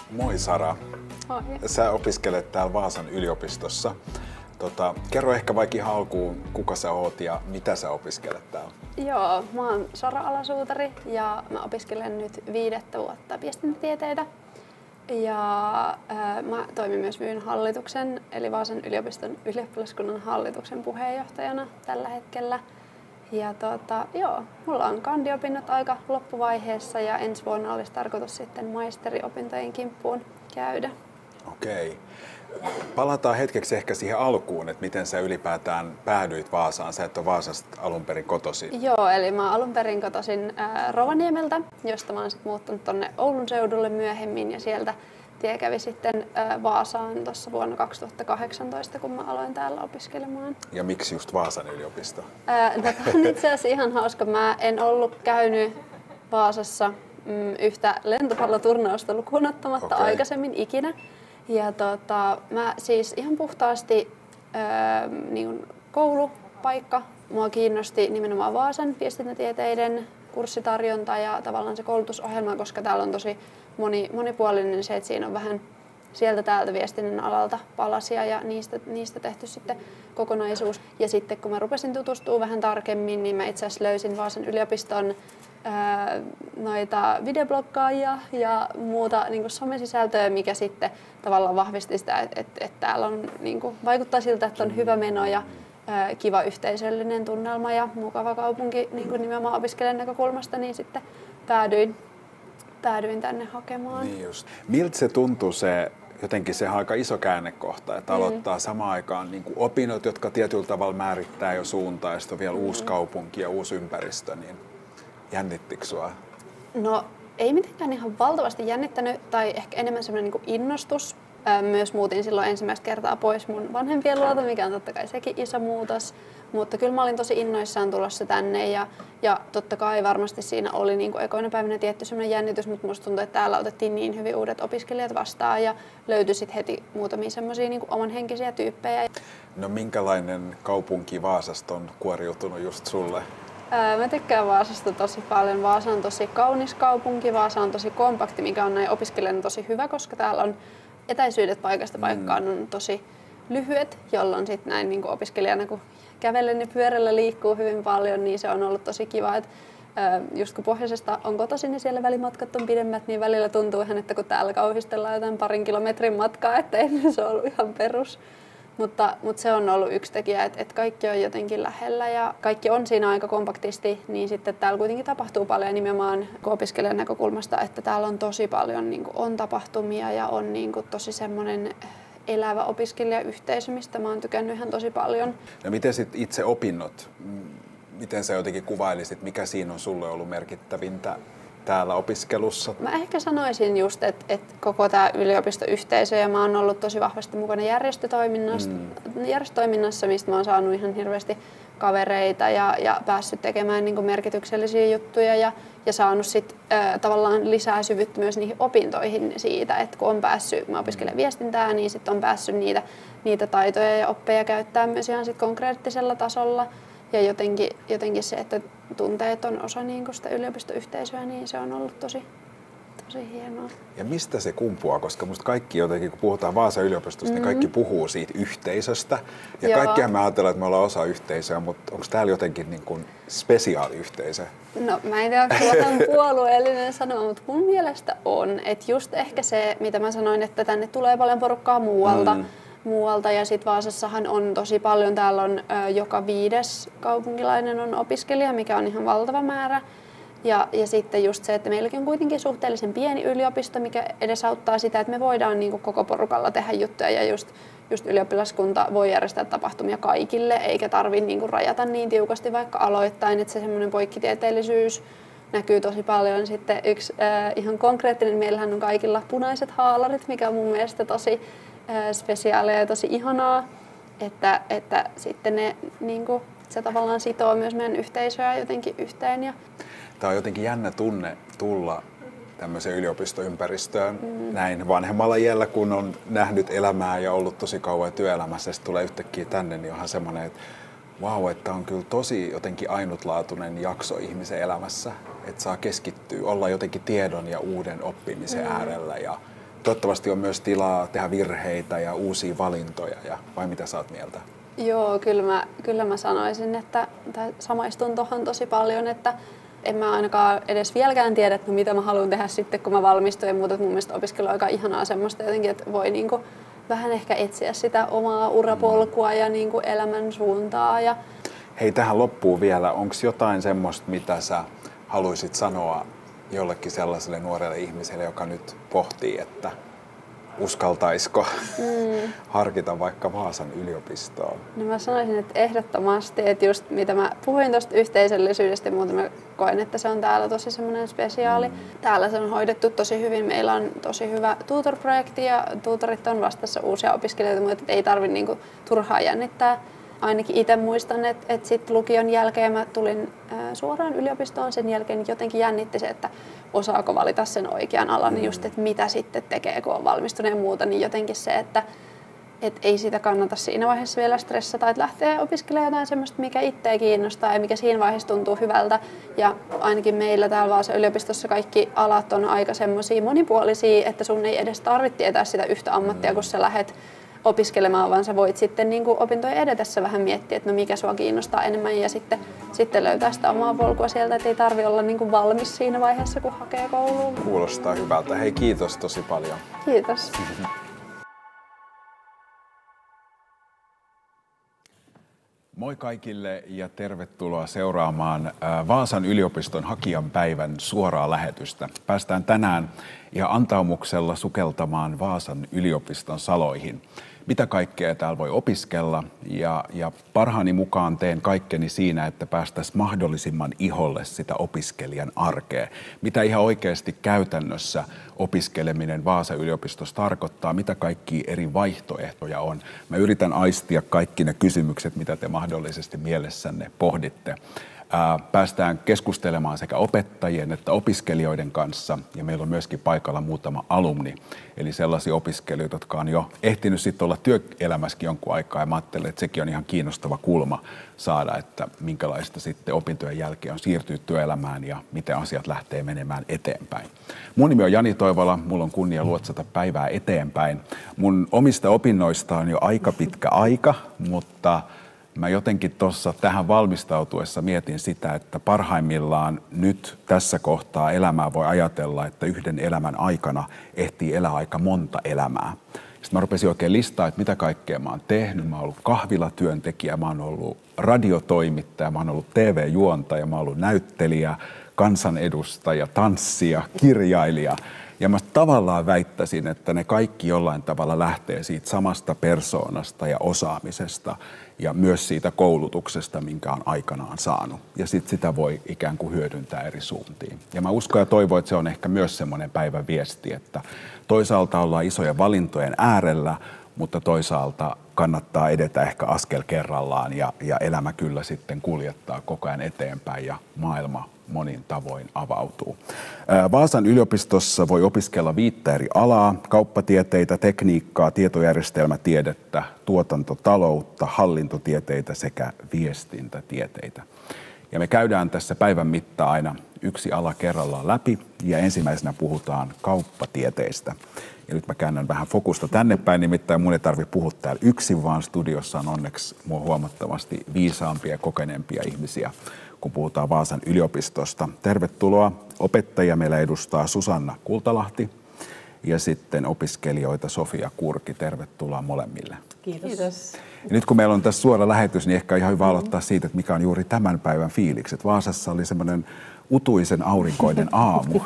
Moi Sara. Moi. Sä opiskelet täällä Vaasan yliopistossa. Kerro ehkä vaikka ihan alkuun, kuka sä oot ja mitä sä opiskelet täällä? Joo, mä oon Sara Alasuutari ja mä opiskelen nyt 5. vuotta viestintätieteitä. Ja mä toimin myös VYyn hallituksen, eli Vaasan yliopiston ylioppilaskunnan hallituksen puheenjohtajana tällä hetkellä. Ja joo, mulla on kandiopinnot aika loppuvaiheessa ja ensi vuonna olisi tarkoitus sitten maisteriopintojen kimppuun käydä. Okei. Palataan hetkeksi ehkä siihen alkuun, että miten sä ylipäätään päädyit Vaasaan. Sä et ole Vaasasta alun perin kotoisin. Joo, eli mä alun perin kotoisin Rovaniemeltä, josta mä oon sitten muuttanut tonne Oulun seudulle myöhemmin ja sieltä tie kävi sitten Vaasaan tuossa vuonna 2018, kun mä aloin täällä opiskelemaan. Ja miksi just Vaasan yliopisto? Tämä on itse asiassa ihan hauska. Mä en ollut käynyt Vaasassa yhtä lentopalloturnausta lukuun ottamatta aikaisemmin ikinä. Ja mä siis ihan puhtaasti niin koulupaikka. Mua kiinnosti nimenomaan Vaasan viestintätieteiden kurssitarjonta ja tavallaan se koulutusohjelma, koska täällä on tosi monipuolinen se, että siinä on vähän sieltä täältä viestinnän alalta palasia ja niistä tehty sitten kokonaisuus. Ja sitten kun mä rupesin tutustumaan vähän tarkemmin, niin mä itse asiassa löysin Vaasan yliopiston noita videobloggaajia ja muuta niin kuin somesisältöä, mikä sitten tavallaan vahvisti sitä, että täällä on, niin kuin, vaikuttaa siltä, että on hyvä meno ja kiva yhteisöllinen tunnelma ja mukava kaupunki niin kuin nimenomaan opiskelijan näkökulmasta, niin sitten päädyin tänne hakemaan. Niin just. Miltä se tuntuu jotenkin se aika iso käännekohta, että aloittaa samaan aikaan niin kuin opinnot, jotka tietyllä tavalla määrittää jo suuntaa ja sitten on vielä uusi kaupunki ja uusi ympäristö, niin jännittikö sua? No ei mitenkään ihan valtavasti jännittänyt tai ehkä enemmän semmoinen niin kuin innostus. Myös muutin silloin ensimmäistä kertaa pois mun vanhempien luota, mikä on totta kai sekin iso muutos. Mutta kyllä mä olin tosi innoissaan tulossa tänne ja totta kai varmasti siinä oli niin kuin ekoina päivinä tietty semmoinen jännitys, mutta musta tuntui, että täällä otettiin niin hyvin uudet opiskelijat vastaan ja löytyi sitten heti muutamia semmoisia niin kuin omanhenkisiä tyyppejä. No minkälainen kaupunki Vaasasta on kuoriutunut just sulle? Mä tykkään Vaasasta tosi paljon. Vaasa on tosi kaunis kaupunki, Vaasa on tosi kompakti, mikä on näin opiskelijana tosi hyvä, koska täällä on etäisyydet paikasta paikkaan on tosi lyhyet, jolloin sitten näin niin kuin opiskelijana, kun kävellen ja pyörällä liikkuu hyvin paljon, niin se on ollut tosi kiva. Just kun pohjoisesta on kotoisin ja siellä välimatkat on pidemmät, niin välillä tuntuu ihan, että kun täällä kauhistellaan jotain 2 kilometrin matkaa, että ennen se on ollut ihan perus. Mutta se on ollut yksi tekijä, että kaikki on jotenkin lähellä ja kaikki on siinä aika kompaktisti, niin sitten täällä kuitenkin tapahtuu paljon nimenomaan opiskelijan näkökulmasta, että täällä on tosi paljon niin kuin on tapahtumia ja on niin kuin tosi semmoinen elävä opiskelijayhteisö, mistä mä oon tykännyt ihan tosi paljon. No miten sitten itse opinnot, miten sä jotenkin kuvailisit, mikä siinä on sulle ollut merkittävintä täällä opiskelussa? Mä ehkä sanoisin just, että koko tämä yliopistoyhteisö ja mä oon ollut tosi vahvasti mukana järjestötoiminnassa, mistä mä oon saanut ihan hirveästi kavereita ja päässyt tekemään niin kuin merkityksellisiä juttuja ja saanut sit, tavallaan lisää syvyyttä myös niihin opintoihin siitä, että kun on päässyt, mä opiskelen viestintää, niin sitten on päässyt niitä taitoja ja oppeja käyttää myös ihan sit konkreettisella tasolla. Ja jotenkin se, että tunteet on osa niin sitä yliopistoyhteisöä, niin se on ollut tosi hienoa. Ja mistä se kumpuaa? Koska musta kaikki jotenkin, kun puhutaan Vaasan yliopistosta, niin kaikki puhuu siitä yhteisöstä. Ja kaikkihan me ajatellaan, että me ollaan osa yhteisöä, mutta onko täällä jotenkin niin kuin spesiaaliyhteisö? No mä en tiedä, onko on puolueellinen sanoma, mutta mun mielestä on. Että just ehkä se, mitä mä sanoin, että tänne tulee paljon porukkaa muualta ja sitten Vaasassahan on tosi paljon, täällä on joka 5. kaupunkilainen on opiskelija, mikä on ihan valtava määrä. Ja sitten just se, että meilläkin on kuitenkin suhteellisen pieni yliopisto, mikä edesauttaa sitä, että me voidaan niin kuin koko porukalla tehdä juttuja ja just ylioppilaskunta voi järjestää tapahtumia kaikille, eikä tarvitse niin kuin rajata niin tiukasti vaikka aloittain, että se semmoinen poikkitieteellisyys näkyy tosi paljon. Sitten yksi ihan konkreettinen, meillähän on kaikilla punaiset haalarit, mikä on mun mielestä tosi spesiaalia ja tosi ihanaa, että sitten ne, niin kuin, se tavallaan sitoo myös meidän yhteisöä jotenkin yhteen. Tämä on jotenkin jännä tunne tulla tämmöiseen yliopistoympäristöön näin vanhemmalla iällä, kun on nähnyt elämää ja ollut tosi kauan työelämässä, ja sitten tulee yhtäkkiä tänne, niin onhan semmoinen, että vau, että on kyllä tosi jotenkin ainutlaatuinen jakso ihmisen elämässä, että saa keskittyä, olla jotenkin tiedon ja uuden oppimisen äärellä ja toivottavasti on myös tilaa tehdä virheitä ja uusia valintoja, vai mitä sä oot mieltä? Joo, kyllä mä sanoisin, että samaistun tuohon tosi paljon, että en mä ainakaan edes vieläkään tiedä, että mitä mä haluan tehdä sitten, kun mä valmistun ja muuta. Mun mielestä opiskelu on aika ihanaa semmoista jotenkin, että voi niinku vähän ehkä etsiä sitä omaa urapolkua ja niinku elämän suuntaa. Ja... Hei, tähän loppuun vielä. Onko jotain semmoista, mitä sä haluaisit sanoa jollekin sellaiselle nuorelle ihmiselle, joka nyt pohtii, että uskaltaisiko harkita vaikka Vaasan yliopistoon? No mä sanoisin, että ehdottomasti, että just mitä mä puhuin tuosta yhteisöllisyydestä, mutta mä koen, että se on täällä tosi semmoinen spesiaali. Täällä se on hoidettu tosi hyvin. Meillä on tosi hyvä tutor-projekti ja tutorit on vastassa uusia opiskelijoita, mutta ei tarvitse niinku turhaa jännittää. Ainakin itse muistan, että sitten lukion jälkeen mä tulin suoraan yliopistoon. Sen jälkeen jotenkin jännitti se, että osaako valita sen oikean alan, niin just, että mitä sitten tekee, kun on valmistunut ja muuta, niin jotenkin se, että ei sitä kannata siinä vaiheessa vielä stressata, että lähtee opiskelemaan jotain semmoista, mikä itseä kiinnostaa ja mikä siinä vaiheessa tuntuu hyvältä. Ja ainakin meillä täällä Vaasan yliopistossa kaikki alat on aika semmoisia monipuolisia, että sun ei edes tarvitse tietää sitä yhtä ammattia, kun sä lähdet opiskelemaan, vaan sä voit sitten niin kuin opintojen edetessä vähän miettiä, että no mikä sua kiinnostaa enemmän ja sitten löytää sitä omaa polkua sieltä, että ei tarvitse olla niin kuin valmis siinä vaiheessa, kun hakee kouluun. Kuulostaa hyvältä. Hei, kiitos tosi paljon. Kiitos. Moi kaikille ja tervetuloa seuraamaan Vaasan yliopiston hakijan päivän suoraa lähetystä. Päästään tänään ihan antaumuksella sukeltamaan Vaasan yliopiston saloihin. Mitä kaikkea täällä voi opiskella ja parhaani mukaan teen kaikkeni siinä, että päästäisiin mahdollisimman iholle sitä opiskelijan arkea. Mitä ihan oikeasti käytännössä opiskeleminen Vaasan yliopistossa tarkoittaa, mitä kaikkia eri vaihtoehtoja on. Mä yritän aistia kaikki ne kysymykset, mitä te mahdollisesti mielessänne pohditte. Päästään keskustelemaan sekä opettajien että opiskelijoiden kanssa ja meillä on myöskin paikalla muutama alumni, eli sellaisia opiskelijoita, jotka on jo ehtinyt sitten olla työelämässäkin jonkun aikaa ja mä ajattelen, että sekin on ihan kiinnostava kulma saada, että minkälaista sitten opintojen jälkeen on siirtyä työelämään ja miten asiat lähtee menemään eteenpäin. Mun nimi on Jani Toivola, mulla on kunnia luotsata päivää eteenpäin. Mun omista opinnoista on jo aika pitkä aika, mutta mä jotenkin tuossa tähän valmistautuessa mietin sitä, että parhaimmillaan nyt tässä kohtaa elämää voi ajatella, että yhden elämän aikana ehtii elää aika monta elämää. Sitten mä rupesin oikein listaa, että mitä kaikkea mä oon tehnyt. Mä oon ollut kahvilatyöntekijä, mä oon ollut radiotoimittaja, mä oon ollut TV-juontaja, mä oon ollut näyttelijä, kansanedustaja, tanssija, kirjailija. Ja mä tavallaan väittäisin, että ne kaikki jollain tavalla lähtee siitä samasta persoonasta ja osaamisesta ja myös siitä koulutuksesta, minkä on aikanaan saanut. Ja sitten sitä voi ikään kuin hyödyntää eri suuntiin. Ja mä uskon ja toivon, että se on ehkä myös semmoinen päivän viesti, että toisaalta ollaan isojen valintojen äärellä, mutta toisaalta kannattaa edetä ehkä askel kerrallaan ja elämä kyllä sitten kuljettaa koko ajan eteenpäin ja maailma monin tavoin avautuu. Vaasan yliopistossa voi opiskella 5 eri alaa, kauppatieteitä, tekniikkaa, tietojärjestelmätiedettä, tuotantotaloutta, hallintotieteitä sekä viestintätieteitä. Ja me käydään tässä päivän mittaan aina yksi ala kerrallaan läpi ja ensimmäisenä puhutaan kauppatieteistä. Ja nyt mä käännän vähän fokusta tänne päin, nimittäin mun ei tarvitse puhua täällä yksin, vaan studiossa on onneksi huomattavasti viisaampia ja kokeneempia ihmisiä, kun puhutaan Vaasan yliopistosta. Tervetuloa. Opettajia meillä edustaa Susanna Kultalahti ja sitten opiskelijoita Sofia Kurki. Tervetuloa molemmille. Kiitos. Kiitos. Ja nyt kun meillä on tässä suora lähetys, niin ehkä on ihan hyvä aloittaa siitä, että mikä on juuri tämän päivän fiilikset. Vaasassa oli semmoinen utuisen aurinkoinen aamu.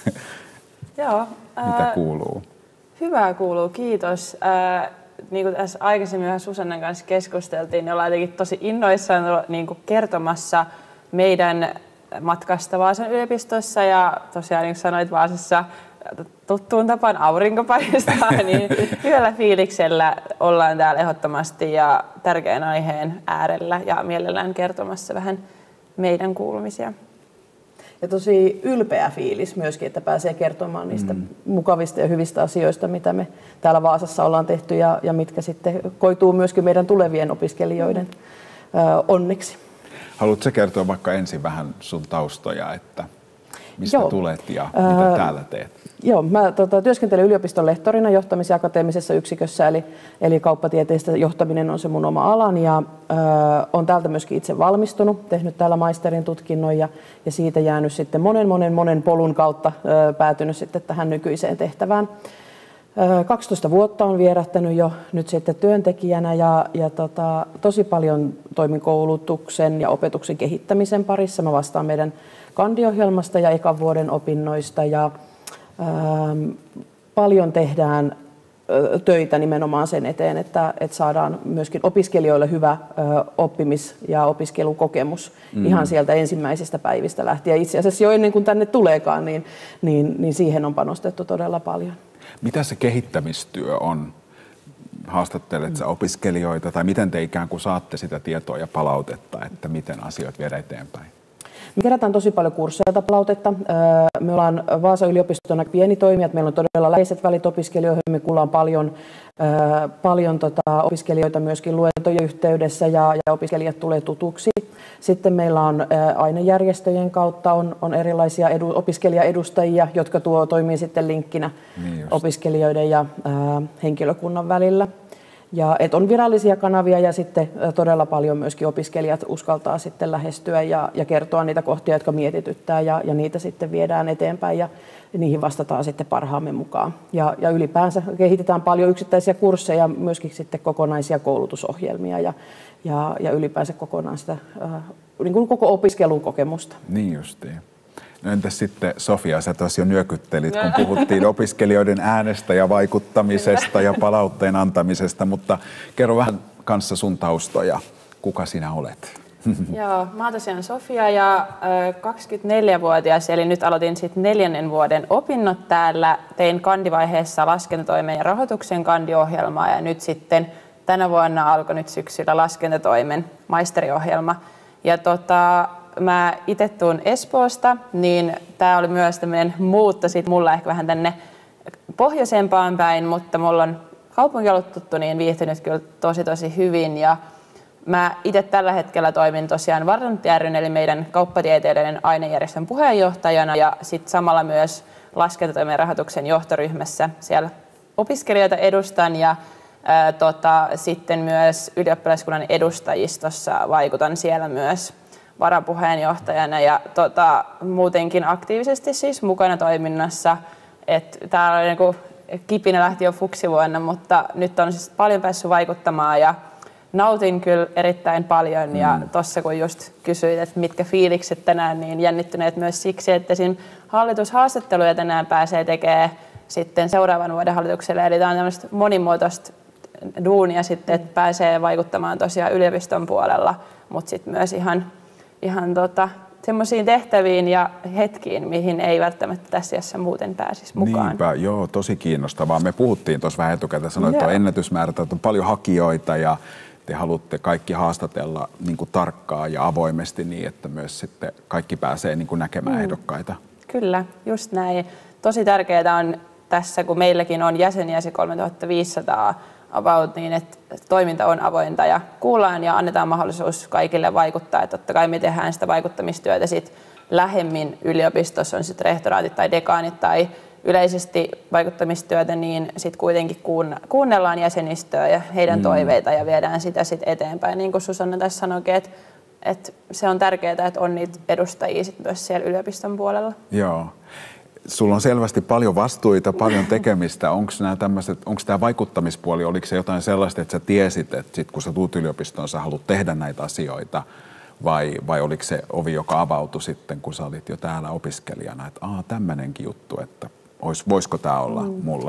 Joo. Mitä kuuluu? Hyvää kuuluu, kiitos. Niin kuin tässä aikaisemmin Susannan kanssa keskusteltiin, niin ollaan jotenkin tosi innoissaan niin kuin kertomassa meidän matkasta Vaasan yliopistossa. Ja tosiaan niin kuin sanoit, Vaasassa tuttuun tapaan aurinko paistaa, niin hyvällä fiiliksellä ollaan täällä ehdottomasti ja tärkeän aiheen äärellä ja mielellään kertomassa vähän meidän kuulumisia. Ja tosi ylpeä fiilis myöskin, että pääsee kertomaan niistä mukavista ja hyvistä asioista, mitä me täällä Vaasassa ollaan tehty ja mitkä sitten koituu myöskin meidän tulevien opiskelijoiden onneksi. Haluatko kertoa vaikka ensin vähän sun taustoja? Että... mistä tulet ja mitä täällä teet? Joo, mä työskentelen yliopiston lehtorina johtamis- ja akateemisessa yksikössä, eli kauppatieteistä johtaminen on se mun oma alani ja on täältä myöskin itse valmistunut, tehnyt täällä maisterin tutkinnon ja siitä jäänyt sitten monen polun kautta päätynyt sitten tähän nykyiseen tehtävään. 12 vuotta on vierähtänyt jo nyt sitten työntekijänä ja tosi paljon toimin koulutuksen ja opetuksen kehittämisen parissa. Mä vastaan meidän kandiohjelmasta ja ekan vuoden opinnoista ja paljon tehdään töitä nimenomaan sen eteen, että saadaan myöskin opiskelijoille hyvä oppimis- ja opiskelukokemus ihan sieltä ensimmäisistä päivistä lähtien. Itse asiassa jo ennen kuin tänne tuleekaan, niin siihen on panostettu todella paljon. Mitä se kehittämistyö on? Haastattelet sä opiskelijoita tai miten te ikään kuin saatte sitä tietoa ja palautetta, että miten asioita viedä eteenpäin? Me kerätään tosi paljon kursseja palautetta. Me ollaan Vaasan yliopiston pieni toimija, meillä on todella läheiset välit opiskelijoihin. Me kuullaan paljon opiskelijoita myöskin luentojen yhteydessä ja opiskelijat tulee tutuksi. Sitten meillä on ainejärjestöjen kautta on erilaisia opiskelijaedustajia, jotka toimii sitten linkkinä opiskelijoiden ja henkilökunnan välillä. Ja on virallisia kanavia ja sitten todella paljon myöskin opiskelijat uskaltaa sitten lähestyä ja kertoa niitä kohtia, jotka mietityttää ja niitä sitten viedään eteenpäin ja niihin vastataan sitten parhaamme mukaan. Ja ylipäänsä kehitetään paljon yksittäisiä kursseja, myöskin sitten kokonaisia koulutusohjelmia ja ylipäänsä kokonaan sitä niin kuin koko opiskelukokemusta. Niin justiin. No entäs sitten Sofia, sä tuossa jo nyökyttelit, kun puhuttiin opiskelijoiden äänestä ja vaikuttamisesta ja palautteen antamisesta, mutta kerro vähän kanssa sun kuka sinä olet? Joo, mä oon tosiaan Sofia ja 24-vuotias, eli nyt aloitin sitten 4. vuoden opinnot täällä. Tein kandivaiheessa laskentatoimen ja rahoituksen kandiohjelmaa ja nyt sitten tänä vuonna alkoi nyt syksyllä laskentatoimen maisteriohjelma. Ja mä itse tuun Espoosta, niin tää oli myös tämmöinen muutto sit mulla ehkä vähän tänne pohjoisempaan päin, mutta mulla on kaupunki ollut tuttu, niin viihtynyt kyllä tosi hyvin. Ja mä itse tällä hetkellä toimin tosiaan Vardantti ry:n, eli meidän kauppatieteiden ainejärjestön puheenjohtajana ja sitten samalla myös laskentatoimen rahoituksen johtoryhmässä siellä opiskelijoita edustan ja sitten myös ylioppilaskunnan edustajistossa vaikutan siellä myös varapuheenjohtajana ja muutenkin aktiivisesti siis mukana toiminnassa. Täällä oli niinku kipinä lähti jo fuksivuonna, mutta nyt on siis paljon päässyt vaikuttamaan ja nautin kyllä erittäin paljon. Ja tuossa kun just kysyit, että mitkä fiilikset tänään, niin jännittyneet myös siksi, että esim. Hallitushaastatteluja tänään pääsee tekemään sitten seuraavan vuoden hallitukselle. Eli tämä on tämmöistä monimuotoista duunia sitten, että pääsee vaikuttamaan tosiaan yliopiston puolella, mutta sitten myös ihan semmoisiin tehtäviin ja hetkiin, mihin ei välttämättä tässä asiassa muuten pääsisi mukaan. Niinpä, joo, tosi kiinnostavaa. Me puhuttiin tuossa vähän etukäteen, sanoit, että on ennätysmäärä, että on paljon hakijoita ja te haluatte kaikki haastatella niin kuin tarkkaan ja avoimesti niin, että myös sitten kaikki pääsee niin kuin näkemään ehdokkaita. Kyllä, just näin. Tosi tärkeää on tässä, kun meilläkin on jäseniä se 3500 about, niin että toiminta on avointa ja kuullaan ja annetaan mahdollisuus kaikille vaikuttaa. Että totta kai me tehdään sitä vaikuttamistyötä sit lähemmin yliopistossa, on sitten rehtoraatit tai dekaanit tai yleisesti vaikuttamistyötä, niin sitten kuitenkin kuunnellaan jäsenistöä ja heidän toiveita ja viedään sitä sitten eteenpäin. Niin kuin Susanna tässä sanoikin, että se on tärkeää, että on niitä edustajia sit myös siellä yliopiston puolella. Joo. Sulla on selvästi paljon vastuita, paljon tekemistä. Onko tämä vaikuttamispuoli, oliko se jotain sellaista, että sä tiesit, että sit kun sä tuut yliopistoon, sä haluat tehdä näitä asioita, vai oliko se ovi, joka avautui sitten, kun sä olit jo täällä opiskelijana, että tämmöinenkin juttu, että voisiko tämä olla mulle?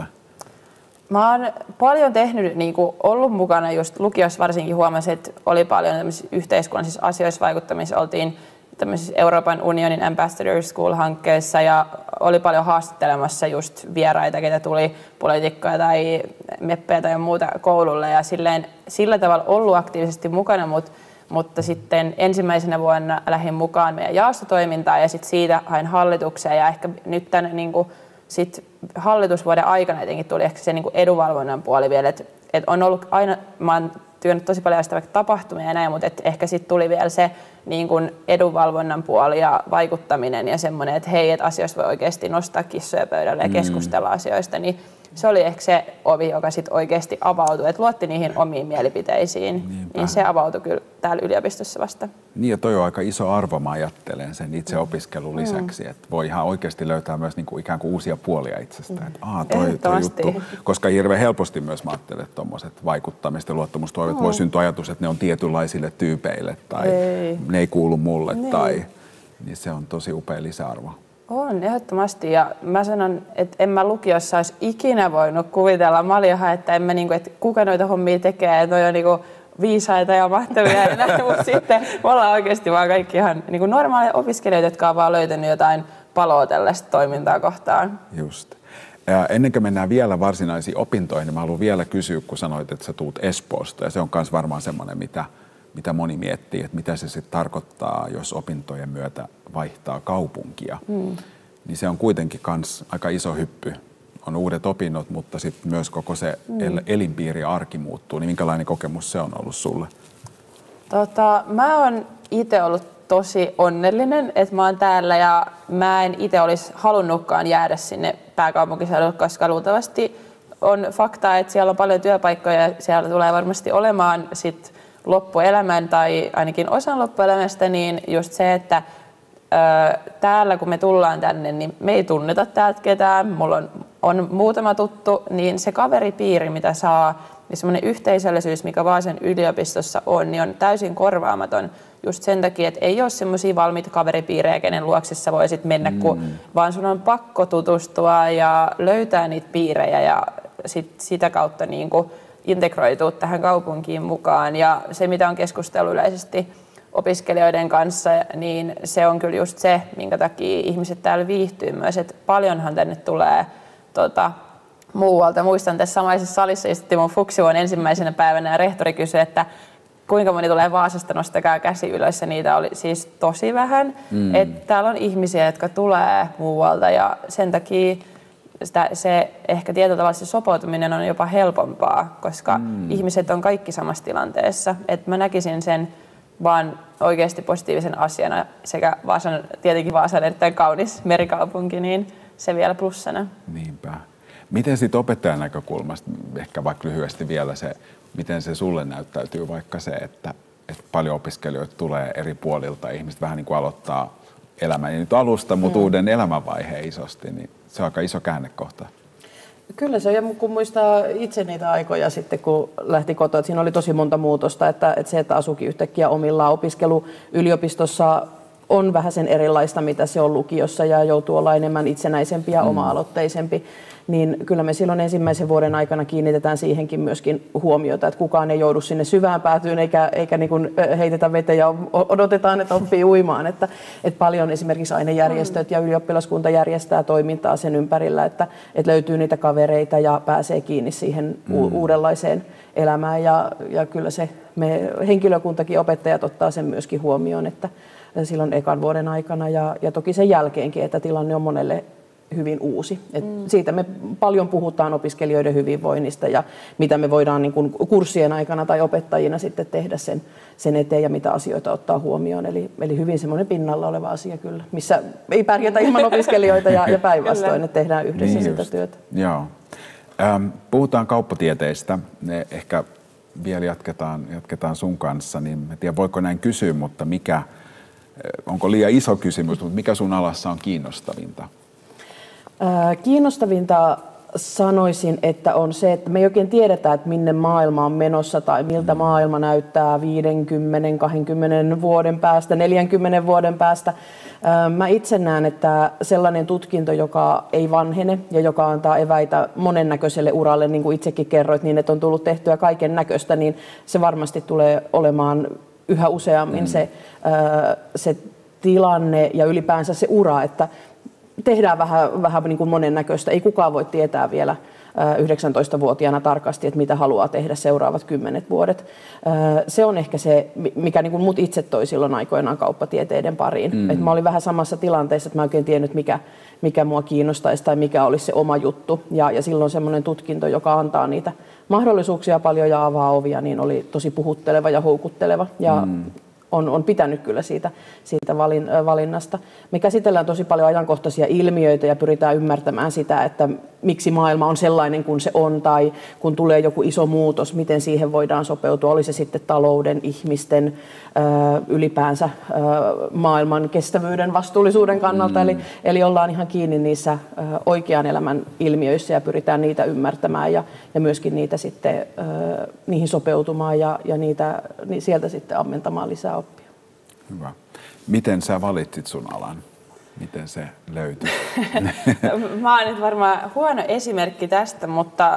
Mä oon paljon tehnyt, niin kuin ollut mukana just lukiossa varsinkin huomasin, että oli paljon yhteiskunnallisissa asioissa vaikuttamissa. Oltiin tämmöisissä Euroopan unionin Ambassador School-hankkeessa ja oli paljon haastattelemassa just vieraita, ketä tuli poliitikkoja tai meppejä tai muuta koululle ja sillä tavalla ollut aktiivisesti mukana, mutta sitten ensimmäisenä vuonna lähdin mukaan meidän jaostotoimintaan ja sitten siitä hain hallitukseen ja ehkä nyt tänne niinku sit hallitusvuoden aikana jotenkin tuli ehkä se niinku edunvalvonnan puoli vielä, että on ollut aina, mä oon tykännyt tosi paljon sitä vaikka tapahtumia ja näin, mutta ehkä sitten tuli vielä se niin kuin edunvalvonnan puoli ja vaikuttaminen ja semmoinen, että hei, että asioista voi oikeasti nostaa kissoja pöydälle ja keskustella asioista, niin se oli ehkä se ovi, joka sitten oikeasti avautui, että luotti niihin omiin mielipiteisiin, niin se avautui kyllä täällä yliopistossa vasta. Niin ja toi on aika iso arvo, mä ajattelen sen itse opiskelun lisäksi, että voi ihan oikeasti löytää myös niinku ikään kuin uusia puolia itsestä, että toi juttu, koska hirveän helposti myös mä ajattelen, että tommoset vaikuttamista ja luottamustoimet voi syntyä ajatus, että ne on tietynlaisille tyypeille tai ne ei kuulu mulle tai niin se on tosi upea lisäarvo. On, ehdottomasti. Ja mä sanon, että en mä lukiossa olisi ikinä voinut kuvitella Maljahan, että, että kuka noita hommia tekee, että noi on niinku viisaita ja mahtavia ja näin, mutta sitten me ollaan oikeasti vaan kaikki ihan niinku normaaleja opiskelijoita, jotka on vaan löytänyt jotain paloa tällaista toimintaa kohtaan. Just. Ja ennen kuin mennään vielä varsinaisiin opintoihin, niin mä haluan vielä kysyä, kun sanoit, että sä tuut Espoosta, ja se on myös varmaan semmoinen, mitä moni miettii, että mitä se sitten tarkoittaa, jos opintojen myötä vaihtaa kaupunkia. Niin se on kuitenkin kans aika iso hyppy. On uudet opinnot, mutta sitten myös koko se elinpiiri ja arki muuttuu. Niin minkälainen kokemus se on ollut sulle? Mä oon itse ollut tosi onnellinen, että mä oon täällä ja mä en itse olisi halunnutkaan jäädä sinne pääkaupunkiseudulle, koska luultavasti on fakta, että siellä on paljon työpaikkoja ja siellä tulee varmasti olemaan sit loppuelämän tai ainakin osan loppuelämästä, niin just se, että täällä kun me tullaan tänne, niin me ei tunneta täältä ketään, mulla on muutama tuttu, niin se kaveripiiri, mitä saa, ja semmoinen yhteisöllisyys, mikä Vaasan yliopistossa on, niin on täysin korvaamaton just sen takia, että ei ole semmoisia valmiita kaveripiirejä, kenen luoksissa voisit mennä, vaan sun on pakko tutustua ja löytää niitä piirejä ja sitä kautta niin kuin integroitua tähän kaupunkiin mukaan. Ja se, mitä on keskustellut yleisesti opiskelijoiden kanssa, niin se on kyllä just se, minkä takia ihmiset täällä viihtyy myös, että paljonhan tänne tulee muualta. Muistan tässä samaisessa salissa istuttiin mun fuksivuon ensimmäisenä päivänä ja rehtori kysyi, että kuinka moni tulee Vaasasta, nostakaa käsi ylös, ja niitä oli siis tosi vähän. Että täällä on ihmisiä, jotka tulee muualta ja sen takia se ehkä tietyllä tavalla se sopeutuminen on jopa helpompaa, koska ihmiset on kaikki samassa tilanteessa. Et mä näkisin sen vaan oikeasti positiivisen asiana sekä tietenkin Vaasan erittäin kaunis merikaupunki, niin se vielä plussana. Niinpä. Miten sitten opettajan näkökulmasta, ehkä vaikka lyhyesti vielä se, miten se sulle näyttäytyy vaikka se, että paljon opiskelijoita tulee eri puolilta, ihmiset vähän niin kuin aloittaa elämän, ei nyt alusta, mutta uuden elämänvaiheen isosti, niin se on aika iso käännekohta. Kyllä se on, ja kun muistaa itse niitä aikoja sitten, kun lähti kotoa, että siinä oli tosi monta muutosta, että se, että asukin yhtäkkiä omillaan, opiskelu yliopistossa on vähän sen erilaista, mitä se on lukiossa, ja joutuu olla enemmän itsenäisempi ja oma-aloitteisempi, niin kyllä me silloin ensimmäisen vuoden aikana kiinnitetään siihenkin myöskin huomiota, että kukaan ei joudu sinne syvään päätyyn eikä niin kuin heitetä veteen ja odotetaan, että oppii uimaan. Että paljon esimerkiksi ainejärjestöt ja ylioppilaskunta järjestää toimintaa sen ympärillä, että löytyy niitä kavereita ja pääsee kiinni siihen uudenlaiseen elämään. Ja kyllä se henkilökuntakin, opettajat ottaa sen myöskin huomioon, että silloin ekan vuoden aikana ja toki sen jälkeenkin, että tilanne on monelle hyvin uusi. Siitä me paljon puhutaan opiskelijoiden hyvinvoinnista ja mitä me voidaan niin kuin kurssien aikana tai opettajina sitten tehdä sen eteen ja mitä asioita ottaa huomioon. Eli hyvin semmoinen pinnalla oleva asia kyllä, missä ei pärjätä ilman opiskelijoita ja päinvastoin, että tehdään yhdessä niin sitä työtä. Joo. Puhutaan kauppatieteistä. Ne ehkä vielä jatketaan sun kanssa, niin en tiedä voiko näin kysyä, mutta onko liian iso kysymys, mutta mikä sun alassa on kiinnostavinta? Kiinnostavinta sanoisin, että on se, että me ei oikein tiedetä, että minne maailma on menossa tai miltä maailma näyttää 50, 20 vuoden päästä, 40 vuoden päästä. Mä itse näen, että sellainen tutkinto, joka ei vanhene ja joka antaa eväitä monennäköiselle uralle, niin kuin itsekin kerroit, niin että on tullut tehtyä kaiken näköistä, niin se varmasti tulee olemaan yhä useammin se tilanne ja ylipäänsä se ura, että tehdään vähän niin kuin monennäköistä. Ei kukaan voi tietää 19-vuotiaana tarkasti, että mitä haluaa tehdä seuraavat 10 vuodet. Se on ehkä se, mikä niin kuin mut itse toi silloin aikoinaan kauppatieteiden pariin. Et mä olin vähän samassa tilanteessa, että mä oikein tiennyt, mikä mua kiinnostaisi tai mikä olisi se oma juttu. Ja silloin semmoinen tutkinto, joka antaa niitä mahdollisuuksia paljon ja avaa ovia, niin oli tosi puhutteleva ja houkutteleva. Ja on pitänyt kyllä siitä valinnasta. Me käsitellään tosi paljon ajankohtaisia ilmiöitä ja pyritään ymmärtämään sitä, että miksi maailma on sellainen kuin se on, tai kun tulee joku iso muutos, miten siihen voidaan sopeutua, oli se sitten talouden, ihmisten, ylipäänsä maailman kestävyyden, vastuullisuuden kannalta. Eli ollaan ihan kiinni niissä oikean elämän ilmiöissä ja pyritään niitä ymmärtämään ja myöskin niitä sitten, niihin sopeutumaan ja sieltä sitten ammentamaan lisää oppia. Hyvä. Miten sä valitsit sun alan? Miten se löytyi? Mä oon nyt varmaan huono esimerkki tästä, mutta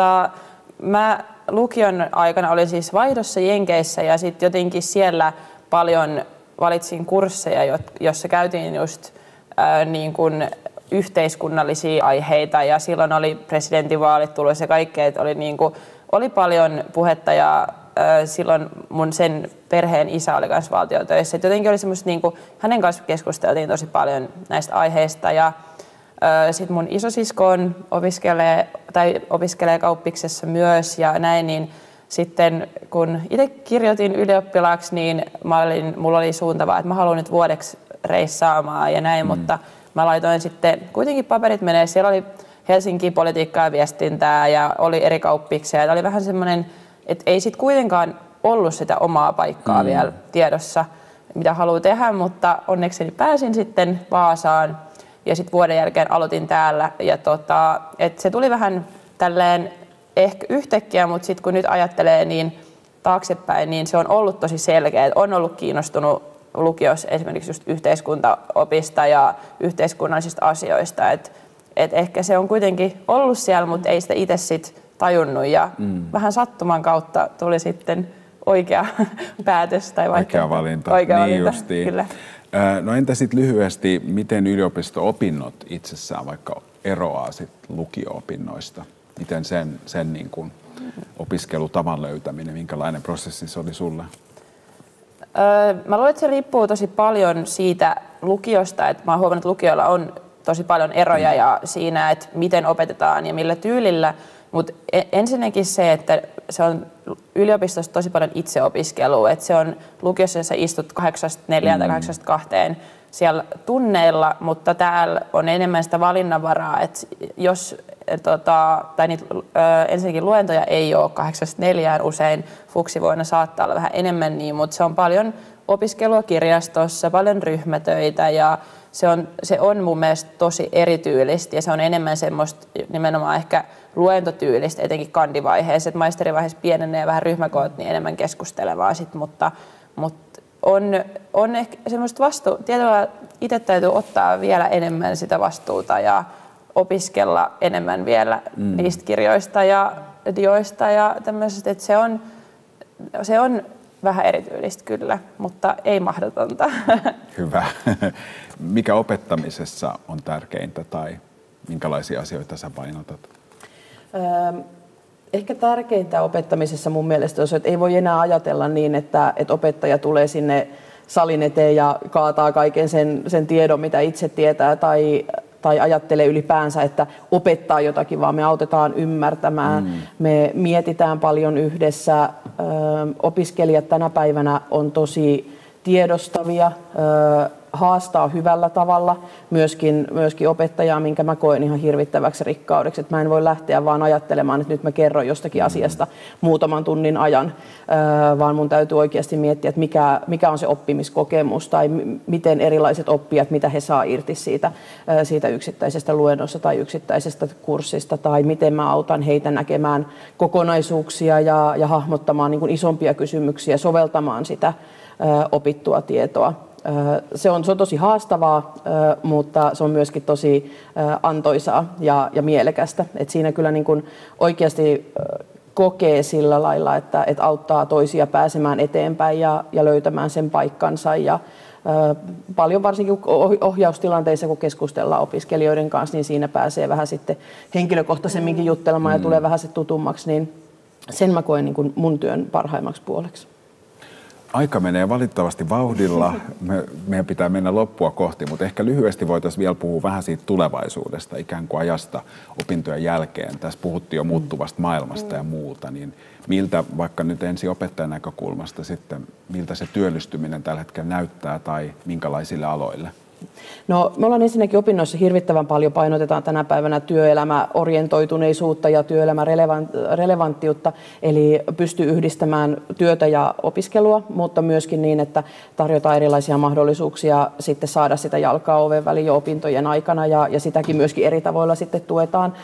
mä lukion aikana olin siis vaihdossa Jenkeissä ja sitten jotenkin siellä paljon valitsin kursseja, jossa käytiin just niin kuin yhteiskunnallisia aiheita ja silloin oli presidentinvaalit tulossa ja kaikkea, että oli paljon puhetta ja silloin mun sen perheen isä oli kanssa valtiotöissä. Et jotenkin oli semmoista, hänen kanssa keskusteltiin tosi paljon näistä aiheista ja sitten mun isosisko opiskelee kauppiksessa myös ja näin, niin sitten kun itse kirjoitin ylioppilaaksi, niin mulla oli suuntavaa, että mä haluan nyt vuodeksi reissaamaan ja näin, mutta mä laitoin sitten kuitenkin paperit menee. Siellä oli Helsingin politiikkaa ja viestintää ja oli eri kauppiksia. Oli vähän semmoinen, että ei sitten kuitenkaan ollut sitä omaa paikkaa vielä tiedossa, mitä haluaa tehdä, mutta onneksi pääsin sitten Vaasaan ja sitten vuoden jälkeen aloitin täällä. Ja et se tuli vähän tälleen ehkä yhtäkkiä, mutta sitten kun nyt ajattelee niin taaksepäin, niin se on ollut tosi selkeä. On ollut kiinnostunut lukiossa esimerkiksi just yhteiskuntaopista ja yhteiskunnallisista asioista. Et ehkä se on kuitenkin ollut siellä, mutta ei sitä itse sitten tajunnut ja vähän sattuman kautta tuli sitten oikea päätös tai oikea valinta. Oikea niin valinta, kyllä. No entä sitten lyhyesti, miten yliopisto-opinnot itsessään vaikka eroaa sit lukio-opinnoista? Miten sen niin kuin opiskelutavan löytäminen, minkälainen prosessi se oli sulle? Mä luulen, että se riippuu tosi paljon siitä lukiosta, että mä oon huomannut, että lukioilla on tosi paljon eroja ja siinä, että miten opetetaan ja millä tyylillä, mutta ensinnäkin se, että se on yliopistossa tosi paljon itseopiskelua, että se on lukiossa, jossa istut 8-4 tai 8-2 siellä tunneilla, mutta täällä on enemmän sitä valinnanvaraa, että jos ensinnäkin luentoja ei ole 8-4, usein fuksivuonna saattaa olla vähän enemmän niin, mutta se on paljon opiskelua kirjastossa, paljon ryhmätöitä ja se on mun mielestä tosi erityylistä ja se on enemmän semmoista nimenomaan ehkä luentotyylistä, etenkin kandivaiheessa, että maisterivaiheessa pienenee vähän ryhmäkoot, niin enemmän keskustelevaa sit, mutta on ehkä semmoista tietyllä itse täytyy ottaa vielä enemmän sitä vastuuta ja opiskella enemmän vielä niistä kirjoista ja dioista ja tämmöisestä, että se on vähän erityylistä kyllä, mutta ei mahdotonta. Hyvä. Mikä opettamisessa on tärkeintä tai minkälaisia asioita sä painotat? Ehkä tärkeintä opettamisessa mun mielestä on se, että ei voi enää ajatella niin, että opettaja tulee sinne salin eteen ja kaataa kaiken sen tiedon, mitä itse tietää tai ajattelee ylipäänsä, että opettaa jotakin, vaan me autetaan ymmärtämään. Me mietitään paljon yhdessä. Opiskelijat tänä päivänä on tosi tiedostavia, haastaa hyvällä tavalla myöskin opettajaa, minkä mä koen ihan hirvittäväksi rikkaudeksi. Että mä en voi lähteä vaan ajattelemaan, että nyt mä kerron jostakin asiasta muutaman tunnin ajan, vaan mun täytyy oikeasti miettiä, että mikä on se oppimiskokemus tai miten erilaiset oppijat, mitä he saa irti siitä yksittäisestä luennosta tai yksittäisestä kurssista tai miten mä autan heitä näkemään kokonaisuuksia ja hahmottamaan niin kuin isompia kysymyksiä, soveltamaan sitä opittua tietoa. Se on tosi haastavaa, mutta se on myöskin tosi antoisaa ja mielekästä. Et siinä kyllä niin kuin oikeasti kokee sillä lailla, että auttaa toisia pääsemään eteenpäin ja löytämään sen paikkansa ja Paljon varsinkin ohjaustilanteissa, kun keskustellaan opiskelijoiden kanssa, niin siinä pääsee vähän sitten henkilökohtaisemminkin juttelemaan ja tulee vähän se tutummaksi, niin sen mä koen niin kuin mun työn parhaimmaksi puoleksi. Aika menee valitettavasti vauhdilla. Meidän pitää mennä loppua kohti, mutta ehkä lyhyesti voitaisiin vielä puhua vähän siitä tulevaisuudesta, ikään kuin ajasta opintojen jälkeen. Tässä puhuttiin jo muuttuvasta maailmasta ja muuta, niin miltä vaikka nyt ensin opettajan näkökulmasta sitten, miltä se työllistyminen tällä hetkellä näyttää tai minkälaisille aloille? No, me ollaan ensinnäkin opinnoissa hirvittävän paljon painotetaan tänä päivänä työelämäorientoituneisuutta ja työelämärelevanttiutta, eli pystyy yhdistämään työtä ja opiskelua, mutta myöskin niin, että tarjotaan erilaisia mahdollisuuksia sitten saada sitä jalkaa oven väliin jo opintojen aikana ja sitäkin myöskin eri tavoilla sitten tuetaan.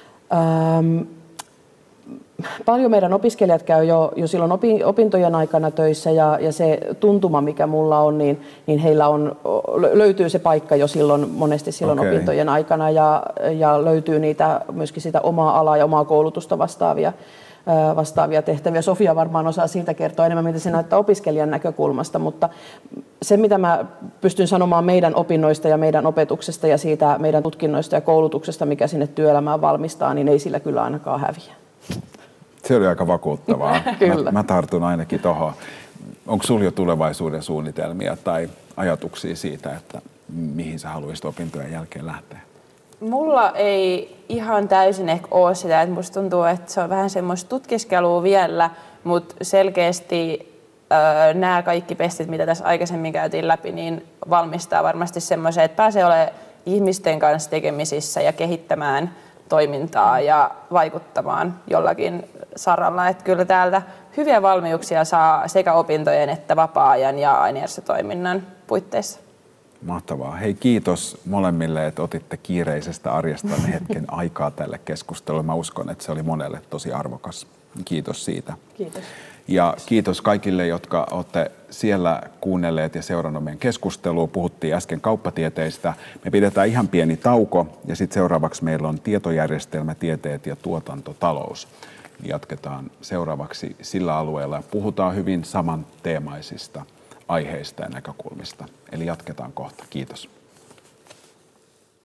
Paljon meidän opiskelijat käy jo silloin opintojen aikana töissä ja se tuntuma, mikä mulla on, niin heillä löytyy se paikka jo monesti silloin opintojen aikana ja löytyy niitä myöskin sitä omaa alaa ja omaa koulutusta vastaavia tehtäviä. Sofia varmaan osaa siitä kertoa enemmän, mitä se näyttää opiskelijan näkökulmasta, mutta se, mitä mä pystyn sanomaan meidän opinnoista ja meidän opetuksesta ja siitä meidän tutkinnoista ja koulutuksesta, mikä sinne työelämään valmistaa, niin ei sillä kyllä ainakaan häviä. Se oli aika vakuuttavaa. Kyllä. Mä tartun ainakin tuohon. Onko sinulla jo tulevaisuuden suunnitelmia tai ajatuksia siitä, että mihin sä haluaisit opintojen jälkeen lähteä? Mulla ei ihan täysin ehkä ole sitä, että musta tuntuu, että se on vähän semmoista tutkiskelua vielä, mutta selkeästi nämä kaikki pestit, mitä tässä aikaisemmin käytiin läpi, niin valmistaa varmasti semmoiseen, että pääsee olemaan ihmisten kanssa tekemisissä ja kehittämään toimintaa ja vaikuttamaan jollakin saralla. Että kyllä täältä hyviä valmiuksia saa sekä opintojen että vapaa-ajan ja ainejärjestötoiminnan puitteissa. Mahtavaa. Hei, kiitos molemmille, että otitte kiireisestä arjestanne hetken aikaa tälle keskustelulle. Mä uskon, että se oli monelle tosi arvokas. Kiitos siitä. Kiitos. Ja kiitos kaikille, jotka olette siellä kuunnelleet ja seurannut meidän keskustelua. Puhuttiin äsken kauppatieteistä. Me pidetään ihan pieni tauko ja sitten seuraavaksi meillä on tietojärjestelmätieteet ja tuotantotalous. Jatketaan seuraavaksi sillä alueella ja puhutaan hyvin samanteemaisista aiheista ja näkökulmista. Eli jatketaan kohta. Kiitos.